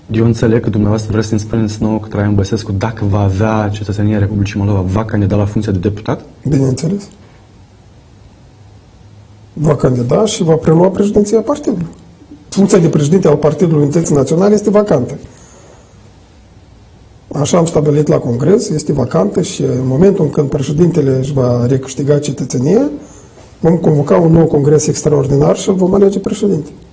Eu înțeleg că dumneavoastră vreți să-mi spuneți nouă că Traian Băsescu, dacă va avea cetățenia Republicii Moldova, va candida la funcția de deputat? Bineînțeles. Va candida și va prelua președinția partidului. Funcția de președinte al Partidului Unității Naționale este vacantă. Așa am stabilit la Congres, este vacantă și în momentul în când președintele își va recâștiga cetățenia, vom convoca un nou congres extraordinar și îl vom alege președinte.